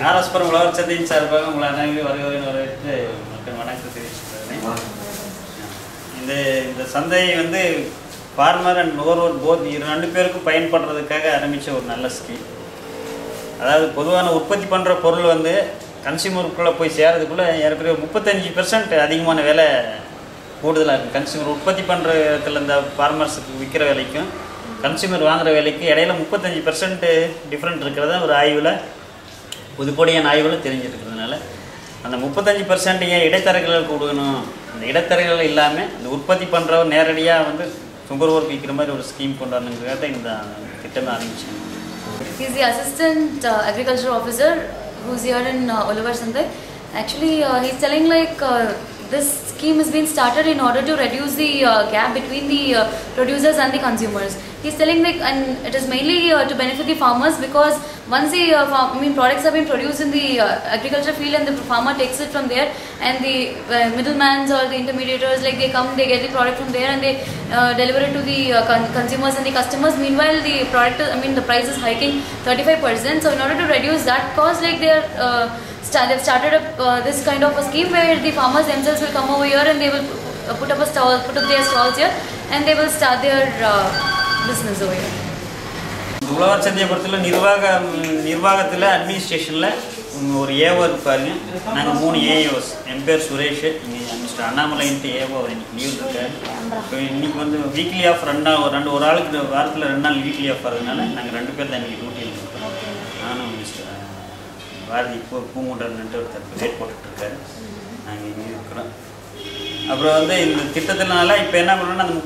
ஆர்எஸ்புரம் உழவர் சந்தையின் சார்பாக உங்களை அனைவரும் வரவேற்று மக்கள் வணக்கம் தெரிவிச்சுக்கிறேன். இந்த சந்தையை வந்து ஃபார்மர் அண்ட் நுகர்வோர் போத் ரெண்டு பேருக்கும் பயன்படுறதுக்காக ஆரம்பித்த ஒரு நல்ல ஸ்கீம். அதாவது பொதுவான உற்பத்தி பண்ணுற பொருள் வந்து கன்சியூமருக்குள்ளே போய் சேர்றதுக்குள்ளே ஏற்கனவே 35% அதிகமான விலை கூடுதலாக இருக்குது. கன்சியூமர் உற்பத்தி பண்ணுற இடத்துல இந்த ஃபார்மர்ஸுக்கு விற்கிற விலைக்கும் கன்சியூமர் வாங்குகிற விலைக்கு இடையில 35% டிஃப்ரெண்ட் இருக்கிறத ஒரு ஆய்வில் பொதுப்படியான ஆய்வில் தெரிஞ்சிருக்கிறதுனால அந்த 35% ஏன் இடைத்தரகர்கள் கொடுக்கணும், அந்த இடைத்தரகர்கள் இல்லாமல் இந்த உற்பத்தி பண்ணுறவர் நேரடியாக வந்து நுகர்வோருக்கு விற்கிற மாதிரி ஒரு ஸ்கீம் கொண்டு வரணுங்கிறத இந்த திட்டமே ஆரம்பிச்சாங்க. He is the assistant agriculture officer who's here in Oliver Sandai. Actually, he's telling like this scheme has been started in order to reduce the gap between the producers and the consumers. He's telling like, and it is mainly to benefit the farmers, because once the products have been produced in the agriculture field and the farmer takes it from there, and the middlemen or the intermediaries, like they come, they get the product from there and they deliver it to the consumers and the customers. Meanwhile, the product, the price is hiking 35%. So in order to reduce that cost, like they've started up this kind of a scheme where the farmers themselves will come over here and they will put up their stalls here and they will start their business over here. உழவர் சந்தையை பொறுத்தவரை நிர்வாகத்தில் அட்மினிஸ்ட்ரேஷனில் ஒரு AO இருப்பாருங்க. நாங்கள் 3 ஏஓஸ். என் பேர் சுரேஷ். இங்கே mister அண்ணாமலைன்ட்டு AO அவர் இன்னைக்கு லீவ் இருக்கார். இப்போ இன்றைக்கி வந்து வீக்லி ஆஃப் ஒரு ஆளுக்கு வாரத்தில் 2 நாள் வீக்லி ஆஃப் வரதுனால நாங்கள் 2 பேர் தான் இன்றைக்கி டியூட்டியில் இருக்கோம். நானும் மிஸ்டர் பாரதி இப்போ பூங்குன்றன்ட்டு ஒருத்தர் ரேட் போட்டுட்ருக்காரு. நாங்கள் இங்கே இருக்கிறோம். அப்புறம் வந்து இந்த திட்டத்தினால இப்போ என்ன பண்ணணும்னா அந்த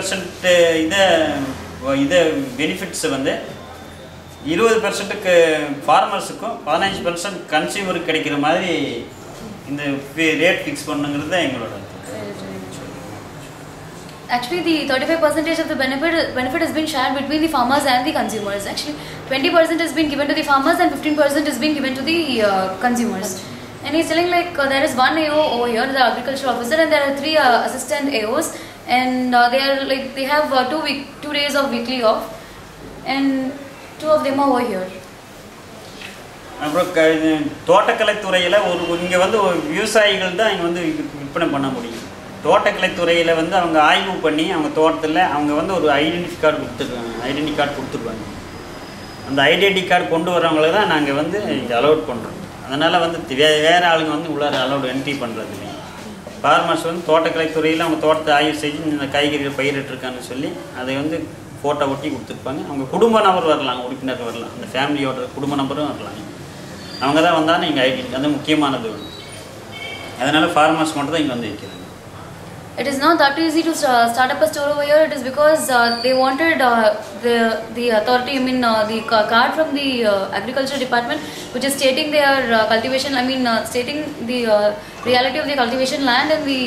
35% இதை பெனிஃபிட்ஸை வந்து 20%க்கு ஃபார்மர்ஸுக்கும் 15% கன்சியூமருக்கு கிடைக்கிற மாதிரி இந்த ரேட் ஃபிக்ஸ் பண்ணுங்கிறது தான் எங்களோட. Actually, the 35% of the benefit has been shared between the farmers and the consumers. Actually, 20% has been given to the farmers and 15% has been given to the consumers. And he's telling like there is one AO over here, the agriculture officer, and there are 3 assistant AOs, and they have 2 days of weekly off, and 2 of them are over here. அப்புறம் தோட்டக்கலைத்துறையில் இங்கே வந்து விவசாயிகள் தான் இங்கே வந்து விற்பனை பண்ண முடியும். தோட்டக்கலைத்துறையில் வந்து அவங்க ஆய்வு பண்ணி அவங்க தோட்டத்தில் அவங்க வந்து ஒரு ஐடென்டி கார்டு கொடுத்துருவாங்க. அந்த ஐடென்டி கார்டு கொண்டு வரவங்களை தான் நாங்கள் வந்து இங்கே அலோட் பண்ணுறோம். அதனால் வந்து வேறு ஆளுங்க வந்து உள்ளார அலோடு என்ட்ரி பண்ணுறது இல்லைங்க. ஃபார்மர்ஸ் வந்து தோட்டக்கலைத்துறையில் அவங்க தோட்டத்தை ஆய்வு செஞ்சு இந்த காய்கறிகள் பயிரிட்டுருக்கான்னு சொல்லி அதை வந்து ஃபோட்டோ ஒட்டி கொடுத்துருப்பாங்க. அவங்க குடும்ப நபர் வரலாம், உறுப்பினர் வரலாம், அந்த ஃபேமிலியோட குடும்ப நபரும் வரலாம். அவங்க தான் வந்தால் இங்கே ஐடென்டி அது முக்கியமானது ஒன்று. அதனால் ஃபார்மர்ஸ் மட்டும் தான் இங்கே வந்து வைக்கிறாங்க. It is not that easy to start up a store over here. It is because they wanted the authority, the card from the agriculture department, which is stating their cultivation. Stating the reality of the cultivation land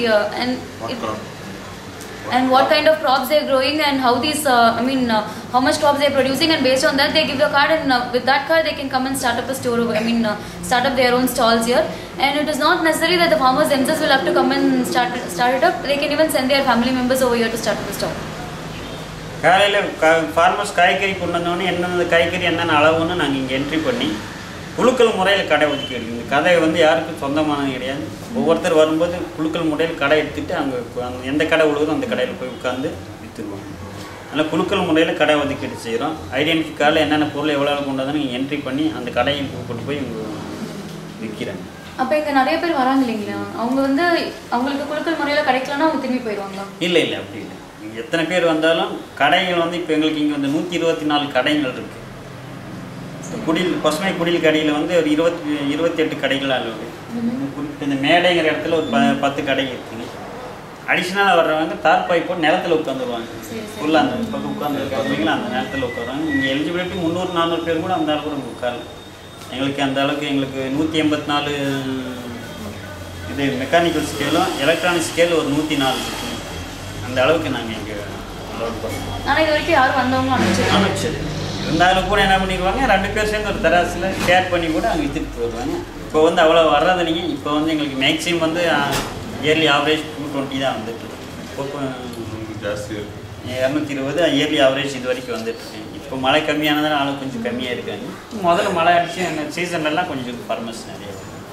and what kind of crops they are growing and how these how much crops they are producing, and based on that they give the card, and with that card they can come and start up a store start up their own stalls here. And it is not necessary that the farmers themselves will have to come and start it up. They can even send their family members over here to start up the store. காலையில் farmers காய்கறி கொண்டு வந்தோடனே என்னென்ன காய்கறி என்னென்ன அளவுன்னு நாங்கள் இங்கே என்ட்ரி பண்ணி குழுக்கள் முறையில் கடை ஒதுக்கீடு. இந்த கடை வந்து யாருக்கும் சொந்தமானது கிடையாது. ஒவ்வொருத்தர் வரும்போது குழுக்கள் முறையில் கடை எடுத்துகிட்டு அங்கே எந்த கடை உழுகுதோ அந்த கடையில் போய் உட்காந்து விற்றுருவாங்க. அதனால் குழுக்கள் முறையில் கடை ஒதுக்கீடு செய்கிறோம். ஐடென்டி கார்டில் என்னென்ன பொருள் எவ்வளோ கொண்டு வந்தாலும் நீங்கள் என்ட்ரி பண்ணி அந்த கடையை கொண்டு போய் விற்கிறாங்க. அப்போ இங்கே நிறைய பேர் வராங்க இல்லைங்களா, அவங்க வந்து அவங்களுக்கு குழுக்கள் முறையில் கிடைக்கலன்னா அவங்க திரும்பி போயிடுவாங்களா? இல்லை அப்படி இல்லை. எத்தனை பேர் வந்தாலும் கடைகள் வந்து இப்போ எங்களுக்கு இங்கே வந்து 124 கடைகள் இருக்குது. பசுமை குடில் கடையில் வந்து ஒரு 28 கடைகள் அளவு. இந்த மேடைங்கிற இடத்துல ஒரு 10 கடை இருக்குங்க. அடிஷ்னலாக வர்றவங்க தார்பாய் போட்டு நிலத்தில் உட்காந்துருவாங்க. ஃபுல்லாக அந்த பக்கம் உட்காந்துருக்காங்களா அந்த நேரத்தில் உட்காருவாங்க. இங்கே எலிஜிபிலிட்டி 300-400 பேர் கூட அந்த அளவுக்கு நம்ம உட்காரலாம். எங்களுக்கு அந்த அளவுக்கு எங்களுக்கு 184 இது மெக்கானிக்கல் ஸ்கேலும் எலக்ட்ரானிக் ஸ்கேல் ஒரு 104 இருக்குங்க. அந்த அளவுக்கு நாங்கள் இங்கே அலோட் பண்ணுறோம். ஆனால் இது வரைக்கும் யாரும் வந்தவங்களும் அனுப்பிச்சது இருந்தாலும் கூட என்ன பண்ணிடுவாங்க, 2 பேர் சேர்ந்து ஒரு தராசில் ஷேர் பண்ணி கூட அங்கே விற்றுட்டு போயிடுவாங்க. இப்போ வந்து அவ்வளோ வர்றது இல்லைங்க. இப்போ வந்து எங்களுக்கு மேக்ஸிமம் வந்து இயர்லி ஆவரேஜ் 220 தான் வந்துட்டு. இப்போ ஜாஸ்தி 220 இயர்லி ஆவரேஜ் இது வரைக்கும் வந்துட்டுருக்கேன். இப்போ மழை கம்மியானதால ஆளு கொஞ்சம் கம்மியாக இருக்காங்க. முதல்ல மழை அடிச்சு அந்த சீசன்லாம் கொஞ்சம் ஃபார்மர்ஸ் நிறைய.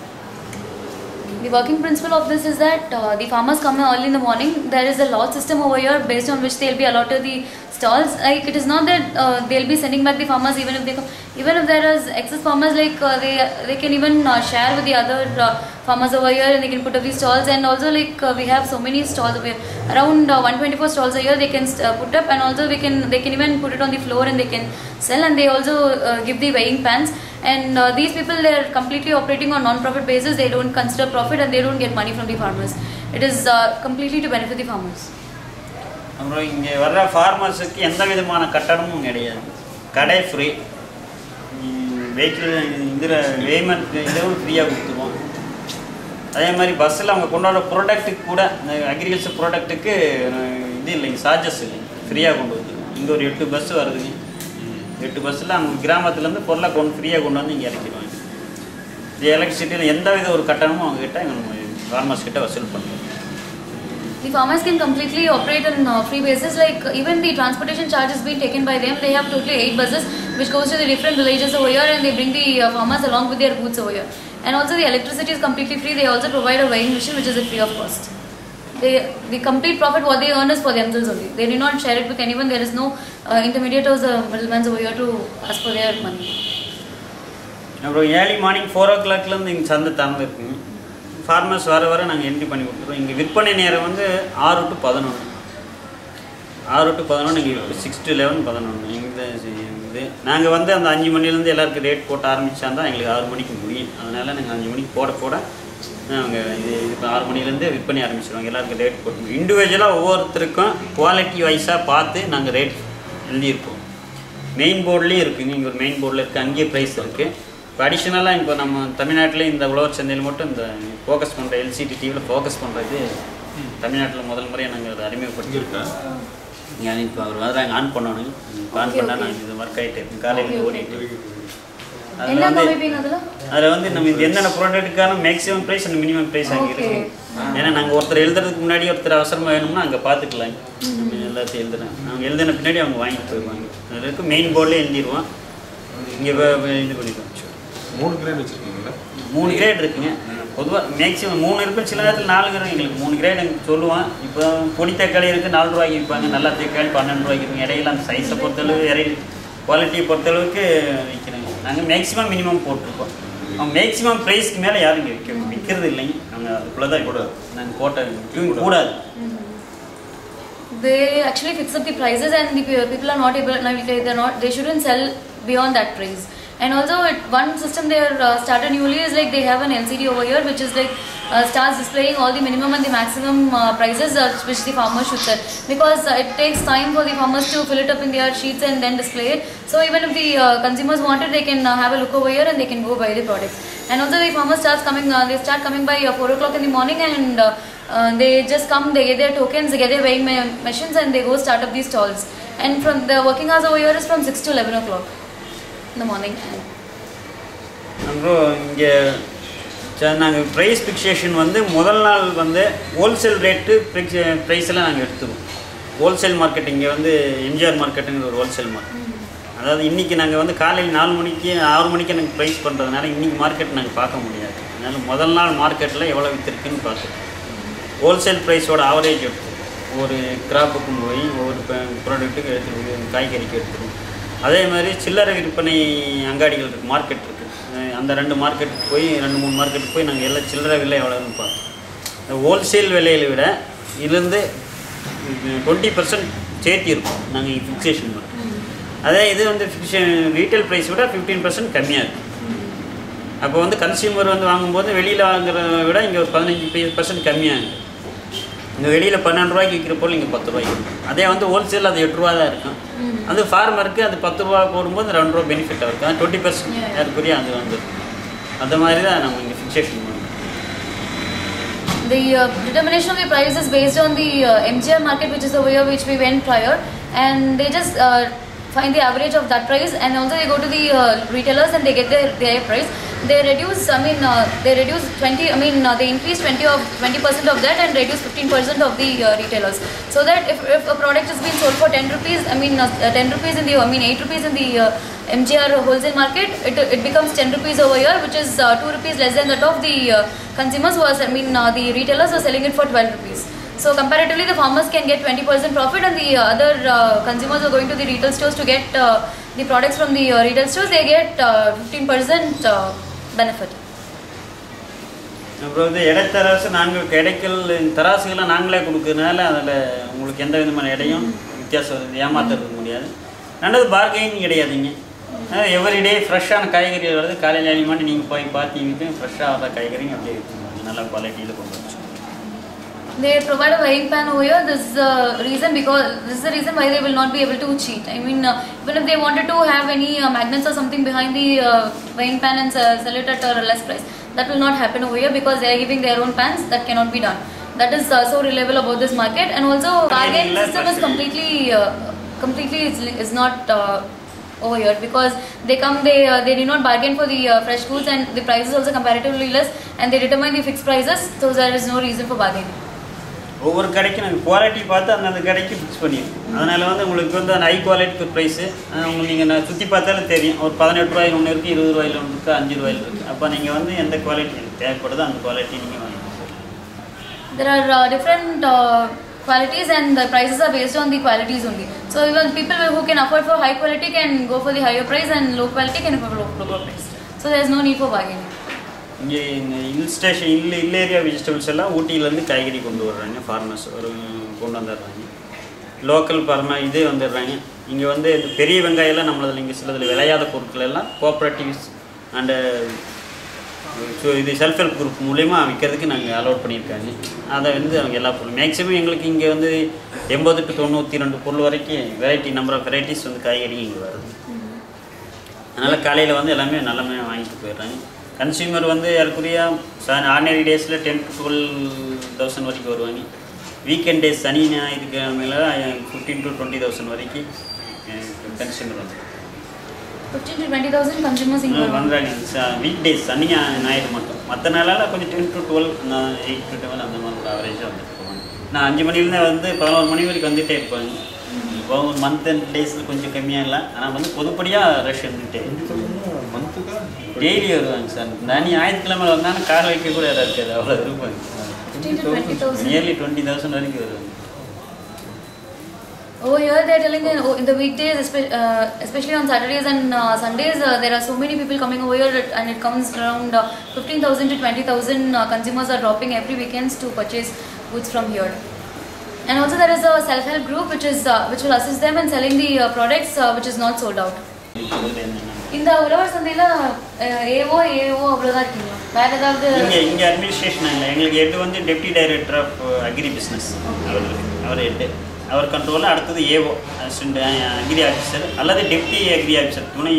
The working principle of this is that the farmers come early in the morning. There is a lot system over here based on which they'll be allotted the stalls. Like it is not that they'll be sending back the farmers even if they come, even if there is excess farmers, like they can even share with the other farmers over here and they can put up these stalls. And also like we have so many stalls over here, around 124 stalls a year they can put up, and also they can even put it on the floor and they can sell, and they also give the weighing pans. And these people, they are completely operating on non-profit basis. They don't consider profit and they don't get money from the farmers. It is completely to benefit the farmers. அப்புறம் இங்கே வர்ற ஃபார்மர்ஸுக்கு எந்த விதமான கட்டணமும் கிடையாது. கடை free, vehicle இதில் payment இதுவும் ஃப்ரீயாக கொடுத்துருவோம். அதே மாதிரி பஸ்ஸில் அவங்க கொண்டாட ப்ராடக்ட்டுக்கு கூட இந்த அக்ரிகல்ச்சர் ப்ராடக்ட்டுக்கு இது இல்லைங்க, சார்ஜஸ் இல்லைங்க, ஃப்ரீயாக கொண்டு வந்துருவோம். இங்கே ஒரு 8 பஸ் வருதுங்க. 8 பஸ்ஸில் அவங்க கிராமத்துலேருந்து பொருளை ஃப்ரீயாக கொண்டு வந்து இங்கே இறக்கிடுவாங்க. இந்த எலக்ட்ரிசிட்டியில் எந்த வித ஒரு கட்டணமும் அவங்ககிட்ட ஃபார்மர்ஸ் கிட்ட வசூல் பண்ணுறோம். The farmers can completely operate on free basis. Like even the transportation charge is being taken by them. They have totally 8 buses which goes to the different villages over here, and they bring the farmers along with their goods over here. And also the electricity is completely free. They also provide a weighing machine which is free of cost. The complete profit what they earn is for themselves only. They do not share it with anyone. There is no intermediaries or middlemen over here to ask for their money. அப்புறம் early morning 4 o'clockலேருந்து இங்கே சந்தை திறந்து இருக்குங்க. Farmers வர நாங்கள் entry பண்ணி கொடுத்துருவோம். இங்கே விற்பனை நேரம் வந்து 6 to 11. 6 to 11 இங்கே 6 to 11, 11 இங்கே இது. நாங்கள் வந்து அந்த 5 மணிலேருந்து எல்லாருக்கும் ரேட் போட்டு ஆரம்பித்தாந்தான் எங்களுக்கு 6 மணிக்கு முடியும். அதனால் நாங்கள் 5 மணிக்கு போட நாங்கள் இது இப்போ 6 மணிலேருந்து விற்பனை ஆரம்பிச்சிடுவோம். எல்லாருக்கும் ரேட் போட்டு இண்டிவிஜுவலாக ஒவ்வொருத்தருக்கும் குவாலிட்டி வைஸாக பார்த்து நாங்கள் ரேட் எழுதியிருப்போம். மெயின் போர்ட்லேயும் இருக்குதுங்க. இங்கே ஒரு மெயின் போர்டில் இருக்குது, அங்கேயே ப்ரைஸ் இருக்குது. இப்போ அடிஷ்னலாக இப்போ நம்ம தமிழ்நாட்டில் இந்த உழவர் சந்தையில் மட்டும் இந்த ஃபோக்கஸ் பண்ணுற எல்சிடி டிவியில் ஃபோக்கஸ் பண்ணுறது தமிழ்நாட்டில் முதல் முறையாக நாங்கள் அதை அறிமுகப்படுத்தியிருக்கோம். நீங்கள் இப்போ அவர் வந்து நாங்கள் ஆன் பண்ணணும். ஆன் பண்ணால் நாங்கள் இது ஒர்க் ஆகிட்டு இருக்கோம். காலையில் ஓடிட்டு அதில் வந்து நம்ம இது என்னென்ன ப்ராடக்ட்டுக்கான maximum price and minimum price அங்கே இருக்குது. ஏன்னா நாங்கள் ஒருத்தர் எழுதுறதுக்கு முன்னாடி ஒருத்தர் அவசரமாக வேணும்னா அங்கே பார்த்துக்கலாம். நம்ம எல்லாத்தையும் எழுதுறேன், நாங்கள் எழுதின பின்னாடி அவங்க வாங்கிட்டு போயிடுவாங்க. அதில் இருக்குது மெயின் போர்டில் எழுதிடுவோம். இங்கே இது பண்ணிடுவோம். 3 கிரேட் வச்சுருக்கீங்களா? 3 கிரேட் இருக்குங்க. பொதுவாக மேக்ஸிமம் 3 இருக்கும், சில நேரத்தில் 4 கிரேட். எங்களுக்கு 3 கிரேட் எங்களுக்கு சொல்லுவோம். இப்போ பொடி தக்காளி இருக்குது, 4 ரூபாய்க்கு விற்பாங்க. நல்லா தக்காளி 12 ரூபாய்க்கு இருக்கும். இடையில அந்த சைஸை பொறுத்தளவு குவாலிட்டியை பொறுத்தளவுக்கு விற்கிறோங்க. நாங்கள் மேக்ஸிமம் மினிமம் போட்டிருக்கோம். அவங்க மேக்ஸிமம் ப்ரைஸ்க்கு மேலே யாரும் இங்கே விற்கிறது இல்லைங்க. நாங்கள் அதுக்குள்ளே தான் கூட நாங்கள் போட்ட கூடாது. They actually fix up the prices and the people are not able, they shouldn't sell beyond that price. And also one system they are started newly is like they have an LCD over here which is like starts displaying all the minimum and the maximum prices which the farmers should sell, because it takes time for the farmers to fill it up in their sheets and then display it. So even if the consumers want it, they can have a look over here and they can go buy the products. And also the farmers start coming by 4 o'clock in the morning, and they just come, they get their tokens, they get their weighing machines, and they go start up these stalls. And from the working hours over here is from 6 to 11 o'clock in the morning. அப்புறம் இங்கே நாங்கள் price fixation வந்து முதல் நாள் வந்து wholesale rate ப்ரைஸெல்லாம் நாங்கள் எடுத்துருவோம். Wholesale market இங்கே வந்து எம்ஜிஆர் மார்க்கெட்டுங்கிற ஒரு ஹோல்சேல் மார்க்கெட். அதாவது இன்றைக்கி நாங்கள் வந்து காலையில் 4 மணிக்கு 6 மணிக்கு எனக்கு ப்ரைஸ் பண்ணுறதுனால இன்றைக்கி மார்க்கெட் நாங்கள் பார்க்க முடியாது. அதனால் முதல் நாள் மார்க்கெட்டில் எவ்வளோ விற்றுருக்குன்னு பார்த்துருவோம். ஹோல்சேல் ப்ரைஸோட ஆவரேஜ் எடுத்துருவோம். ஒரு கிராப்புக்கும் போய் ஒவ்வொரு ப்ராடக்ட்டுக்கு எடுத்துருவோம், காய்கறிக்கு எடுத்துருவோம். அதே மாதிரி சில்லறை விற்பனை அங்காடிகள் இருக்குது, மார்க்கெட் இருக்குது. அந்த 2 மார்க்கெட்டுக்கு போய் 2-3 மார்க்கெட்டுக்கு போய் நாங்கள் எல்லாம் சில்லறை விலை எவ்வளோன்னு பார்த்தோம். இந்த ஹோல்சேல் விலையை விட இதுலேருந்து 20% சேர்த்தி இருக்கும் நாங்கள் ஃபிக்ஸேஷன் பண்ணுறோம். அதே இது வந்து ரீட்டைல் ப்ரைஸ் விட 15% கம்மியாக இருக்கும். அப்போ வந்து கன்சியூமர் வந்து வாங்கும்போது வெளியில் வாங்குறத விட இங்கே ஒரு 15% கம்மியாக இருக்குது. இங்கே வெளியில் 12 ரூபாய்க்கு விற்கிற பொருள் இங்கே 10 ரூபாய்க்கு இருக்கும். அதே வந்து ஹோல்சேல் அது 8 ரூபா தான் இருக்கும். அது ஃபார்மருக்கு அது 10 ரூபா போடும்போது 2 ரூபா பெனிஃபிட்டாக இருக்கும். அது 20% அதுக்குரிய அது வந்து அந்த மாதிரி தான் நம்ம இங்கே ஃபிக்ஸேஷன் பண்ணுவோம். The determination of the price is based on the MGR market which is over here, which we went prior, and they just find the average of that price, and also they go to the retailers and they get their price. they reduce, they reduce 20, they increase 20% of that and reduce 15% of the retailers. So that if a product is being sold for 10 rupees, 10 rupees in the, 8 rupees in the MGR wholesale market, it becomes 10 rupees over here, which is 2 rupees less than that of the consumers who are, the retailers are selling it for 12 rupees. So comparatively, the farmers can get 20% profit, and the other consumers are going to the retail stores to get the products from the retail stores. They get 15% benefit. அப்புறம் வந்து இடைத்தரசு நாங்கள் கிடைக்கல் தராசுகளை நாங்களே கொடுக்கறதுனால அதில் உங்களுக்கு எந்த விதமான இடையும் வித்தியாசம் ஏமாத்துறது முடியாது. ரெண்டாவது பார்கெயின் கிடையாதுங்க. எவ்ரிடே ஃப்ரெஷ்ஷான காய்கறி வருது. காலையில் 7 மணி நீங்கள் போய் பார்த்தீங்கன்னா ஃப்ரெஷ்ஷாக வர காய்கறிங்க அப்படியே இருக்கும். நல்ல குவாலிட்டியில் கொண்டு வச்சு. They provide a weighing pan over here. This is the reason why they will not be able to cheat. Even if they wanted to have any magnets or something behind the weighing pan and sell it at a less price, that will not happen over here because they are giving their own pans. That cannot be done. That is so reliable about this market. And also, bargain system is completely is not over here because they do not bargain for the fresh foods, and the price is also comparatively less, and they determine the fixed prices. So there is no reason for bargaining. ஒவ்வொரு கடைக்கு நாங்கள் quality பார்த்து அந்த கடைக்கு fix பண்ணிடுவோம். அதனால் வந்து உங்களுக்கு வந்து அந்த ஹை குவாலிட்டி ப்ரைஸு உங்களுக்கு நீங்கள் சுற்றி பார்த்தாலும் தெரியும். ஒரு 18 ரூபாயில் ஒன்று இருக்குது, 20 ரூபாயில் ஒன்று இருக்குது, 5 ரூபாயில் இருக்குது. அப்போ நீங்கள் வந்து எந்த குவாலிட்டி தேவைப்படுதோ அந்த குவாலிட்டி நீங்கள் வாங்கிக்கலாம். There are different qualities, and the prices are based on the qualities only. So even people who can afford for high quality can go for the higher price, and low quality can go for lower price. So there is no need for bargaining. இங்கே இந்த hill area vegetables எல்லாம் ஊட்டியிலேருந்து காய்கறி கொண்டு வர்றாங்க. Farmers கொண்டு வந்துடுறாங்க. Local இதே வந்துடுறாங்க. இங்கே வந்து இந்த பெரிய வெங்காயம்லாம் நம்மளதில் இங்கே சிலதில் விளையாத பொருட்கள் எல்லாம் கோஆப்ரேட்டிவ்ஸ் அண்டு இது செல்ஃப் ஹெல்ப் குரூப் மூலயமா விற்கிறதுக்கு நாங்கள் அலோட் பண்ணியிருக்காங்க. அதை வந்து அவங்க எல்லா பொருளும் மேக்ஸிமம் எங்களுக்கு இங்கே வந்து 80 to 92 பொருள் வரைக்கும் நம்பர் ஆஃப் வெரைட்டிஸ் வந்து காய்கறி இங்கே வருது. அதனால் காலையில் வந்து எல்லாமே நல்லமே வாங்கிட்டு போயிடுறாங்க. கன்சியூமர் வந்து ஏற்குரிய ஆர்டினரி டேஸில் 10 to 12,000 வரைக்கும் வருவாங்க. வீக்கெண்ட் டேஸ் சனி ஞாயிற்றுக்கிழமையில் 15 to 20,000 வரைக்கும் கன்சியூமர் வந்து 15 to 20,000 consumers வந்துடுறாங்க. வீக் டேஸ் சனி ஞாயிறு மட்டும். மற்ற நாளால் கொஞ்சம் 10 to 12, 8 to 12 அந்த மாதிரி ஆவரேஜாக வந்துட்டு போவாங்க. நான் 5 மணிலேருந்து வந்து 11 மணி வரைக்கும் வந்துகிட்டே இருப்பாங்க. இப்போ ஒரு மந்த் அண்ட் டேஸில் கொஞ்சம் கம்மியாக இல்லை, ஆனால் வந்து பொதுப்படியாக ரஷ் இருந்துகிட்டே டெய்லி வருவாங்க சார். ஞாயிற்றுக்கிழமை வந்தாலும் கார் வைக்க கூட இடம் இருக்காது, அவ்வளோ இருப்பாங்க. நியர்லி 20,000 வரைக்கும் வருவாங்க. Over here they are telling in the weekdays, especially on Saturdays and Sundays, there are so many people coming over here, and it comes around 15,000 to 20,000 consumers are dropping every weekends to purchase goods from here. And also there is a self-help group which will assist them in selling the products which is not sold out. இந்த உழவர் சந்தையில் AO அவ்வளோதான் இருக்கீங்களா? வேறு ஏதாவது இங்கே administration இல்லை. எங்களுக்கு ஹெட் வந்து deputy director of agri business அவர் ஹெட்டு. அவர் கண்ட்ரோலில் அடுத்தது ஏஓ அசிஸ்டன்ட் அக்ரி ஆஃபீஸர் அல்லது டெப்டி அக்ரி ஆஃபீஸர் துணை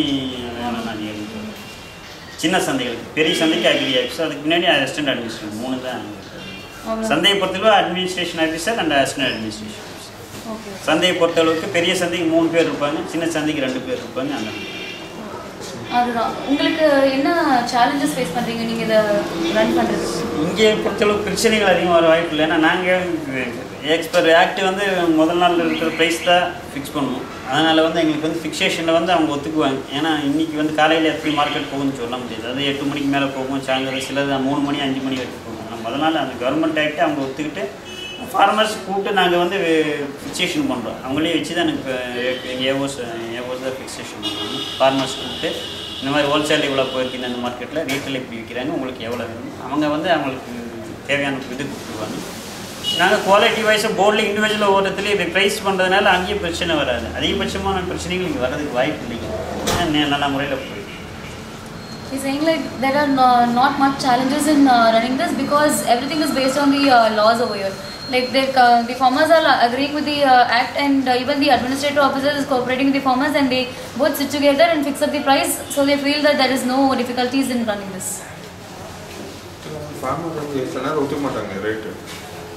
சின்ன சந்தைகளுக்கு. பெரிய சந்தைக்கு அக்ரி ஆஃபீஸர், அதுக்கு முன்னாடி அசிஸ்டன்ட் அட்மினிஸ்ட்ரேஷன் 3 தான். சந்தையை பொறுத்தளவு administration officer and assistant administration officer. சந்தையை பொறுத்தளவுக்கு பெரிய சந்தைக்கு 3 பேர் இருப்பாங்க, சின்ன சந்தைக்கு 2 பேர் இருப்பாங்க. அந்த அதுதான். உங்களுக்கு என்ன சேலஞ்சஸ் ஃபேஸ் பண்ணுறீங்க நீங்கள் இதை ரன் பண்ணுறது? இங்கே பொறுத்தளவுக்கு பிரச்சனைகள் அதிகமாக வர வாய்ப்பு இல்லை. ஏன்னா நாங்கள் ஆக்ட் வந்து முதல் நாள் இருக்கிற ப்ரைஸ் தான் ஃபிக்ஸ் பண்ணுவோம். அதனால் வந்து எங்களுக்கு வந்து ஃபிக்ஸேஷனில் வந்து அவங்க ஒத்துக்குவாங்க. ஏன்னா இன்றைக்கி வந்து காலையில் எப்படி மார்க்கெட் போகும்னு சொல்ல முடியாது. அது 8 மணிக்கு மேலே போகும், சாயங்காலம் சிலது 3 மணி 5 மணி வரைக்கும் போகும். ஆனால் முதல் நாள் அந்த கவர்மெண்ட் ஆக்ட்டை அவங்க ஒத்துக்கிட்டு ஃபார்மர்ஸ் கூப்பிட்டு நாங்கள் வந்து ஃபிக்ஸேஷன் பண்ணுறோம். அவங்களே வச்சு தான் எனக்கு ஏஓஸ் தான் ஃபிக்ஸேஷன் பண்ணுறாங்க. ஃபார்மர்ஸ் கூப்பிட்டு இந்த மாதிரி ஹோல்சேல் இவ்வளோ போயிருக்கீங்க அந்த மார்க்கெட்டில், ரீட்டைல் இப்படி விற்கிறாங்க, உங்களுக்கு எவ்வளோ வேணும், அவங்க வந்து அவங்களுக்கு தேவையான இது கொடுத்துருவாங்க. நாங்கள் குவாலிட்டி வைஸாக போர்டில் இண்டிவிஜுவலாக ஓரத்துலேயே இப்போ ப்ரைஸ் பண்ணுறதுனால அங்கேயும் பிரச்சனை வராது. அதிகபட்சமான பிரச்சனைகள் இங்கே வர்றதுக்கு வாய்ப்பு இல்லைங்க. நல்ல முறையில் போய் He's saying like there are not much challenges in running this because everything is based on the laws over here. Like the farmers are agreeing with the act, and even the administrative officer is cooperating with the farmers, and they both sit together and fix up the price. So they feel that there is no difficulties in running this. Farmers வந்து சொன்னா ஒத்துக்க மாட்டாங்க rate.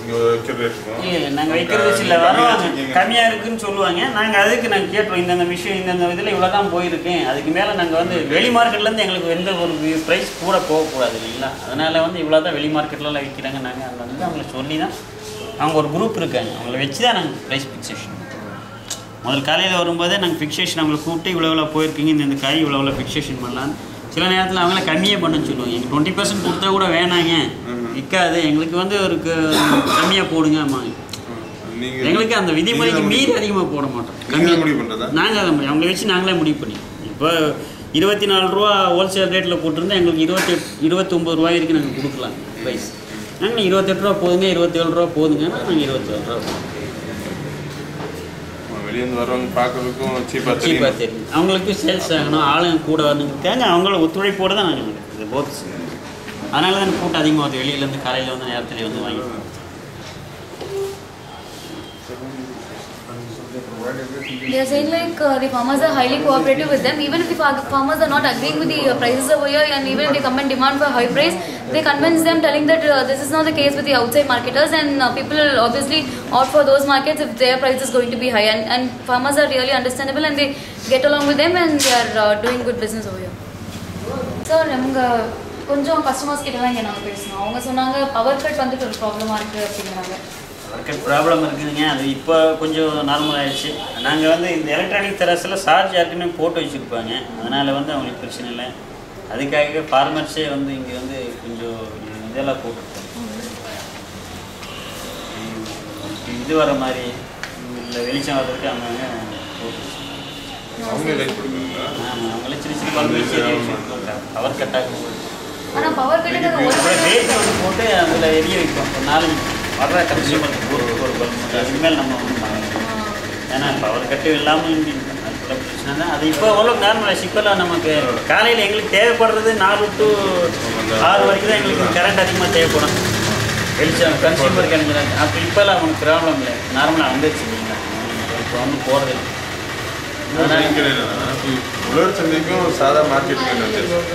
இல்லை நாங்கள் வைக்கிறது இல்லை, வருவாங்க கம்மியாக இருக்குதுன்னு சொல்லுவாங்க. நாங்கள் அதுக்கு நாங்கள் கேட்டுருவோம், இந்தந்த விஷயம் இந்தந்த இதில் இவ்வளோ தான் போயிருக்கேன், அதுக்கு மேலே நாங்கள் வந்து வெளி மார்க்கெட்லேருந்து எங்களுக்கு எந்த ஒரு ப்ரைஸ் கூட போகக்கூடாது இல்லைங்களா. அதனால் வந்து இவ்வளோ தான் வெளி மார்க்கெட்லாம் விற்கிறாங்க. நாங்கள் அதில் வந்து அவங்கள சொல்லி தான், அவங்க ஒரு குரூப் இருக்காங்க, அவங்கள வச்சு தான் நாங்கள் ப்ரைஸ் ஃபிக்ஸேஷன் முதல் காலையில் வரும்போதே நாங்கள் ஃபிக்ஸேஷன் அவங்களை கூப்பிட்டு இவ்வளோ போயிருக்கீங்க, இந்த காய் இவ்வளோ ஃபிக்ஸேஷன் பண்ணலான்னு. சில நேரத்தில் அவங்கள கம்மியாக பண்ண சொல்லுவாங்க. எங்களுக்கு 20% கொடுத்தா கூட வேணாங்க, விற்காது, எங்களுக்கு வந்து ஒரு கம்மியாக போடுங்க. எங்களுக்கு அந்த விதிமுறைக்கு மீறி அதிகமாக போட மாட்டோம், கம்மியாக நாங்கள் அதை அவங்கள வச்சு நாங்களே முடிவு பண்ணி. இப்போ 24 ரூபா ஹோல்சேல் ரேட்டில் போட்டிருந்தா எங்களுக்கு 29 ரூபாய் வரைக்கும் நாங்கள் கொடுக்கலாம் ப்ரைஸ். நாங்கள் 28 ரூபா போதுங்க, 27 ரூபா போதுங்கன்னா நாங்கள் 27 ரூபா வெளியேந்து வரவங்க பார்க்கறதுக்கும் சீப்பாக தெரியும். அவங்களுக்கு சேல்ஸ் ஆகணும், ஆளுங்க கூட வந்துருக்காங்க, அவங்கள ஒத்துழைப்போடு தான் நாங்கள் இது போத். அதனால தான் கூட்டம் அதிகமாக வருது. வெளியிலேருந்து காலையில் வந்து நேரத்தில் வந்து வாங்கிட்டு. They are saying like the farmers are highly cooperative with them. Even if the farmers are not agreeing with the prices over here, and even if they come and demand for high price, they convince them, telling that this is not the case with the outside marketers, and people will obviously opt for those markets if their price is going to be high. And farmers are really understandable, and they get along with them, and they are doing good business over here. So, கொஞ்சம் customers கிட்டலாம் இங்கே நாங்கள் பேசணும். அவங்க சொன்னாங்க power cut வந்துட்டு ஒரு ப்ராப்ளமாக இருக்குது அப்படிங்கிறாங்க. பவர் கட் ப்ராப்ளம் இருக்குதுங்க, அது இப்போ கொஞ்சம் நார்மல் ஆகிடுச்சு. நாங்கள் வந்து இந்த எலக்ட்ரானிக் தெராஸில் சார்ஜ் ஏற்கனவே போட்டு வச்சுருப்பாங்க, அதனால் வந்து அவங்களுக்கு பிரச்சனை இல்லை. அதுக்காக ஃபார்மர்ஸே வந்து இங்கே வந்து கொஞ்சம் இதெல்லாம் போட்டுருக்கோம், இது வர மாதிரி இல்லை வெளிச்சம் வர்றதுக்கு அவங்க போட்டு. ஆமாம், அவங்களே சின்ன சின்ன பல்பு வச்சு பவர் கட் ஆகும். ஆனால் பவர் கட்டு ரேட் வந்து போட்டு அதில் எரிய வைப்போம். ஒரு 4 வர்ற கன்சியூமருக்கு ஒரு பல்பு இனிமேல் நம்ம வந்து பண்ணணும். ஏன்னா பவர் கட்டு இல்லாமல் அதுக்குள்ள பிரச்சனை தான். அது இப்போ எவ்வளோ நார்மலாக இப்போல்லாம் நமக்கு காலையில் எங்களுக்கு தேவைப்படுறது 4 to 6 வரைக்கும் தான் எங்களுக்கு கரண்ட் அதிகமாக தேவைப்படும். வெளிச்சம் கன்சியூமர் கிடைக்கிறாங்க. அப்போ இப்போல்லாம் அவங்களுக்கு ப்ராப்ளம் இல்லை, நார்மலாக வந்துருச்சு இல்லைங்களா. இப்போ ஒன்றும் போகிறது இல்லை. உழவர் சந்தைக்கும் சாதா மார்க்கெட்டுக்கும்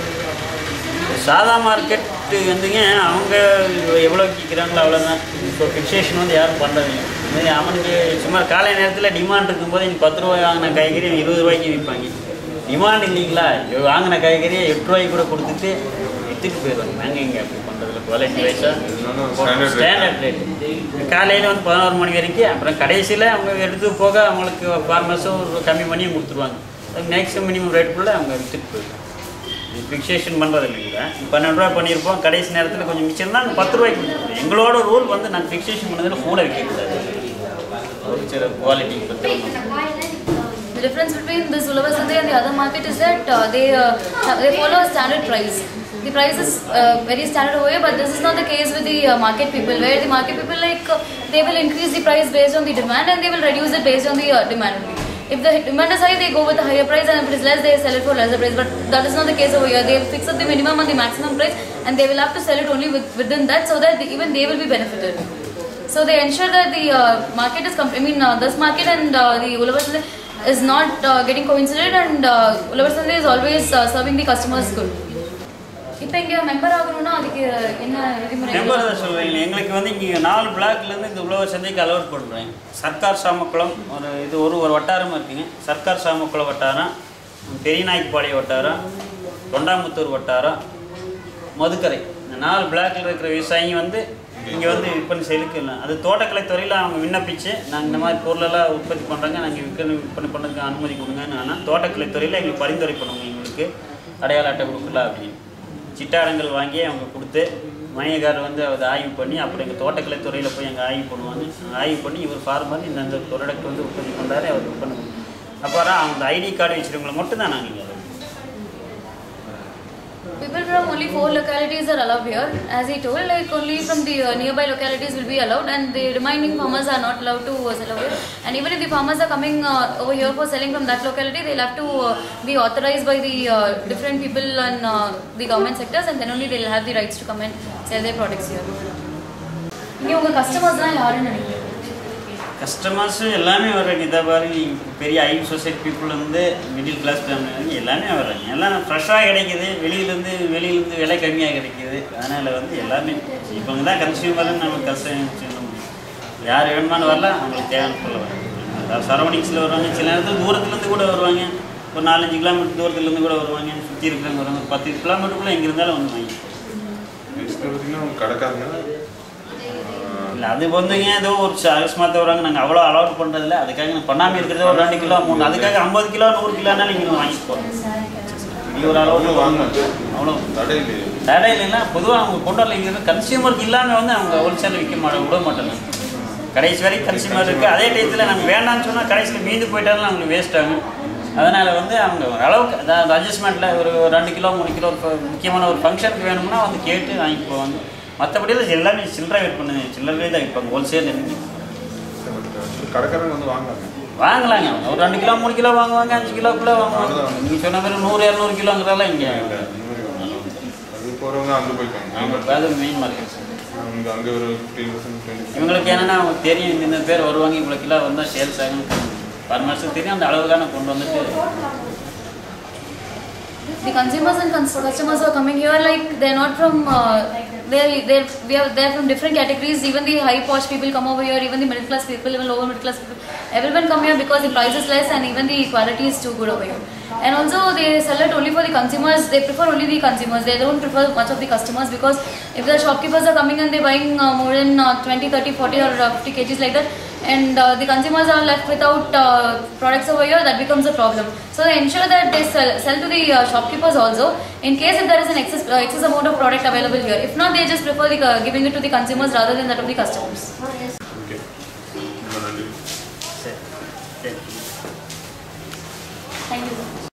சாதா மார்க்கெட்டு வந்துங்க அவங்க எவ்வளோ விற்கிறாங்களோ அவ்வளோதான். இப்போ ஃபிக்ஸேஷன் வந்து யாரும் பண்ணுறதில்லை. இதுமாதிரி அவனுக்கு சும்மா காலை நேரத்தில் டிமாண்ட் இருக்கும்போது இங்கே 10 ரூபாய் வாங்கின காய்கறி 20 ரூபாய்க்கு விற்பாங்க. டிமாண்ட் இல்லைங்களா, வாங்கின காய்கறியை 8 ரூபாய்க்கு கூட கொடுத்துட்டு விற்றுட்டு போயிடுவாங்க. நாங்கள் இங்கே அப்படி பண்ணுறதில்ல. குவாலிட்டி வைஸாக ஸ்டாண்டர்ட் ரேட். காலையில் வந்து 11 மணி வரைக்கும், அப்புறம் கடைசியில் அவங்க எடுத்து போக அவங்களுக்கு ஃபார்மர்ஸும் கம்மி பண்ணியும் கொடுத்துருவாங்க. மேக்ஸிமம் மினிமம் ரேட்டுக்குள்ளே அவங்க விற்றுட்டு போயிடுவாங்க. ஃபிக்ஸேஷன் பண்ணுறது இல்லைங்களா. 12 ரூபா பண்ணியிருப்போம், கடைசி நேரத்தில் கொஞ்சம் மிச்சம் தான் 10 ரூபாய்க்கு கொடுத்துருவோம். எங்களோட ரூல் வந்து நாங்கள் ஃபிக்ஸேஷன் பண்ணதில் கூட விற்கக்கூடாது. ஒரு சில குவாலிட்டி பற்றி. The difference between this Ulavar Sandai and the other market is that they follow a standard price. The price is very standard over here, but this is not the case with the market people, where the market people they will increase the price based on the demand, and they will reduce it based on the demand only. If the demand is high, they go with the higher price, and if it is less, they sell it for lesser price. But that is not the case over here. They fix up the minimum and the maximum price, and they will have to sell it only within that, so that even they will be benefited. So they ensure that the market is, this market and the Ulavar Sandai is not getting coincided, and Ulavar Sandai is always serving the customers good. இப்போ இங்கே member ஆகணும்னா அதுக்கு என்ன விதிமுறை? Member தான் சொல்கிறீங்க. எங்களுக்கு வந்து இங்கே 4 பிளாக்லேருந்து இந்த உழவர் சந்தைக்கு அலோட் பண்ணுறேன். சர்க்கார் சாமக்குளம் ஒரு வட்டாரமாக இருக்குங்க. சர்க்கார் சாமக்குளம் வட்டாரம், பெரியநாய்க்குப்பாளைய வட்டாரம், தொண்டாமுத்தூர் வட்டாரம், மதுக்கரை, இந்த 4 பிளாக்கில் இருக்கிற விவசாயிங்க வந்து இங்கே வந்து விற்பனை செய்யலுக்கு இல்லை. அது தோட்டக்கலைத்துறையில் அவங்க விண்ணப்பிச்சு நாங்கள் இந்த மாதிரி பொருளெல்லாம் உற்பத்தி பண்ணுறாங்க, நாங்கள் விற்பனை பண்ணுறதுக்கு அனுமதி கொடுங்கன்னு. ஆனால் தோட்டக்கலைத்துறையில் எங்களுக்கு பரிந்துரை பண்ணுவோம், எங்களுக்கு அடையாள அட்டை கொடுக்கல அப்படின்னு. சிட்டாடங்கள் வாங்கி அவங்க கொடுத்து மையக்காரர் வந்து அதை ஆய்வு பண்ணி, அப்புறம் எங்கள் தோட்டக்கலைத்துறையில் போய் எங்கள் ஆய்வு பண்ணுவாங்க. ஆய்வு பண்ணி இவர் ஃபார்மர் இந்த ப்ராடக்ட் வந்து உற்பத்தி பண்ணுறாரு, அவர் விற்பனை பண்ணுவோம். அப்புறம் அந்த ஐடி கார்டு வச்சுருவங்களை மட்டும்தான் நாங்கள் இங்கே. People from only 4 localities are allowed here. As he told, like only from the nearby localities will be allowed, and the remaining farmers are not allowed to sell over here. And even if the farmers are coming over here for selling from that locality, they'll have to be authorized by the different people and the government sectors, and then only they'll have the rights to come and sell their products here. இங்கே உங்கள் கஸ்டமர்ஸ்லாம் யாருன்னு நினைக்கிறீங்க? Customers எல்லாமே வர்றாங்க. இதை பாருங்க, பெரிய high society people வந்து மிடில் கிளாஸ் ஃபேமிலி வந்து எல்லாமே வர்றாங்க. எல்லாம் ஃப்ரெஷ்ஷாக கிடைக்கிது, வெளியிலேருந்து விலை கம்மியாக கிடைக்கிது. அதனால் வந்து எல்லாமே இப்போ தான் கன்சியூமர்னு நம்ம கஷ்டம் சொல்ல முடியும். யார் வேணுமானு வரல, அவங்களுக்கு தேவையான பொருள் வரலாம். சரௌண்டிங்ஸில் வருவாங்க, சில நேரத்தில் தூரத்துலேருந்து கூட வருவாங்க, ஒரு 4-5 கிலோமீட்டர் தூரத்துலேருந்து கூட வருவாங்க, சுற்றி இருக்கிறவங்க வருவாங்க, 10 கிலோமீட்டருக்குள்ளே எங்கே இருந்தாலும் வந்து வாங்கி. கடைக்காரங்க இல்லை அது வந்துங்க ஏதோ ஒரு அகஸ்மாத்த வருவாங்க, நாங்கள் அவ்வளோ அலோட் பண்ணுறதில்ல, அதுக்காக நான் பண்ணாமல் இருக்கிறது ஒரு 2 கிலோ 3, அதுக்காக 50 கிலோ 100 கிலோனா நீங்கள் வாங்கிட்டு போகிறோம். இது ஒரு அளவு வாங்க அவ்வளோ தடை இல்லையே. தடை இல்லைன்னா பொதுவாக அவங்க கொண்டு வரல, இங்கே கன்சியூமருக்கு இல்லாமல் வந்து அவங்க ஹோல்சேல் விட மாட்டாங்க. கடைசி வரைக்கும் கன்சியூமர் இருக்குது. அதே டயத்தில் நாங்கள் வேண்டாம்னு சொன்னால் கடைசியில் மீந்து போயிட்டாலும் அவங்களுக்கு வேஸ்ட் ஆகும். அதனால் வந்து அவங்க அளவுக்கு அதாவது அட்ஜஸ்ட்மெண்ட்டில் ஒரு 2 கிலோ 3 கிலோ முக்கியமான ஒரு ஃபங்க்ஷனுக்கு வேணும்னா வந்து கேட்டு வாங்கி போவாங்க. மற்றபடியில் எல்லாமே சில்லறை விற்பனை, சில்லறையே தான் விற்பாங்க, ஹோல்சேல் இருக்கு. கடைக்காரங்க வந்து வாங்கலாங்க, ஒரு 2 கிலோ 3 கிலோ வாங்குவாங்க, 5 கிலோக்குள்ளே வாங்குவாங்க. நீங்கள் சொன்ன மாதிரி 100-200 கிலோங்கிறதெல்லாம் இங்கே அது போகிறவங்க அங்கே போய்க்காங்க. அது மெயின் மார்க்கெட். அங்கே ஒரு 15% இவங்களுக்கு என்னென்னா அவங்களுக்கு தெரியும் இந்த பேர் வருவாங்க, இவ்வளோ கிலோ வந்தால் சேல்ஸ் ஆகும், பர் மாதத்துக்கு தெரியும், அந்த அளவுக்கான கொண்டு வந்துட்டு. The consumers and customers who are coming here, like they're not from they're from different categories. Even the high posh people come over here, even the middle class people, even lower middle class people, everyone come here because the price is less and even the quality is too good over here. And also they sell it only for the consumers. They prefer only the consumers, they don't prefer much of the customers, because if the shopkeepers are coming and they're buying more than 20, 30, 40 or 50 kgs like that, and the consumers are left without products over here, that becomes a problem. So they ensure that they sell to the shopkeepers also, in case if there is an excess amount of product available here. If not, they just prefer giving it to the consumers rather than that of the customers. Okay. Thank you.